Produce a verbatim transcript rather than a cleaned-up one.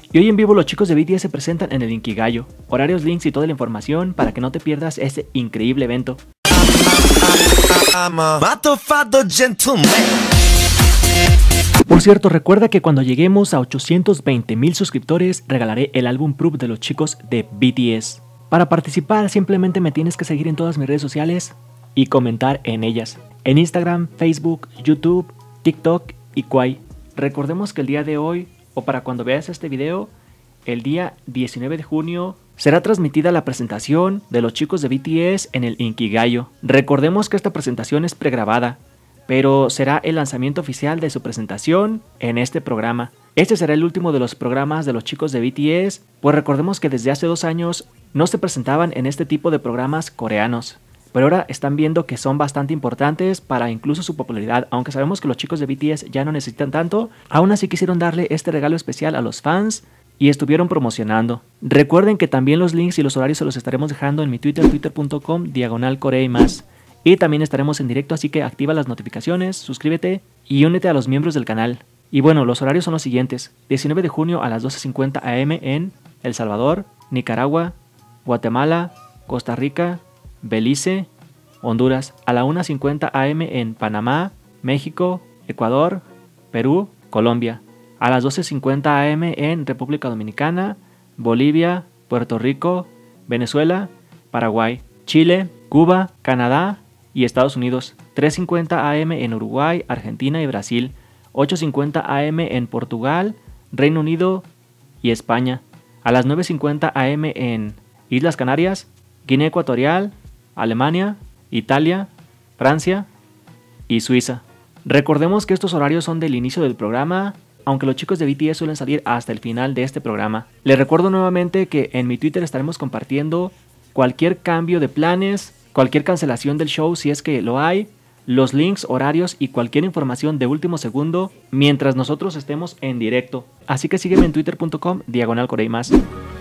Y hoy en vivo los chicos de B T S se presentan en el Inkigayo. Horarios, links y toda la información para que no te pierdas este increíble evento. Por cierto, recuerda que cuando lleguemos a ochocientos veinte mil suscriptores regalaré el álbum Proof de los chicos de B T S. Para participar simplemente me tienes que seguir en todas mis redes sociales y comentar en ellas. En Instagram, Facebook, YouTube, TikTok y Kwai. Recordemos que el día de hoy, o para cuando veas este video, el día diecinueve de junio, será transmitida la presentación de los chicos de B T S en el Inkigayo. Recordemos que esta presentación es pregrabada, pero será el lanzamiento oficial de su presentación en este programa. Este será el último de los programas de los chicos de B T S, pues recordemos que desde hace dos años no se presentaban en este tipo de programas coreanos. Pero ahora están viendo que son bastante importantes para incluso su popularidad. Aunque sabemos que los chicos de B T S ya no necesitan tanto, aún así quisieron darle este regalo especial a los fans y estuvieron promocionando. Recuerden que también los links y los horarios se los estaremos dejando en mi Twitter, twitter punto com, diagonal Corea y más. Y también estaremos en directo, así que activa las notificaciones, suscríbete y únete a los miembros del canal. Y bueno, los horarios son los siguientes. diecinueve de junio a las doce cincuenta a eme en El Salvador, Nicaragua, Guatemala, Costa Rica, Belice, Honduras. A la una cincuenta a eme en Panamá, México, Ecuador, Perú, Colombia. A las doce cincuenta a eme en República Dominicana, Bolivia, Puerto Rico, Venezuela, Paraguay, Chile, Cuba, Canadá y Estados Unidos. tres cincuenta a eme en Uruguay, Argentina y Brasil. ocho cincuenta a eme en Portugal, Reino Unido y España. A las nueve cincuenta a eme en Islas Canarias, Guinea Ecuatorial, Alemania, Italia, Francia y Suiza. Recordemos que estos horarios son del inicio del programa, aunque los chicos de B T S suelen salir hasta el final de este programa. Les recuerdo nuevamente que en mi Twitter estaremos compartiendo cualquier cambio de planes, cualquier cancelación del show si es que lo hay, los links, horarios y cualquier información de último segundo mientras nosotros estemos en directo. Así que sígueme en twitter punto com, diagonal Corea y más.